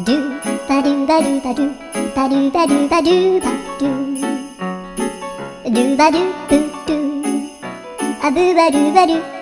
ドゥバドゥバドゥバドゥバドゥバドゥバドゥバドゥドゥバドゥブドゥあぶばるばる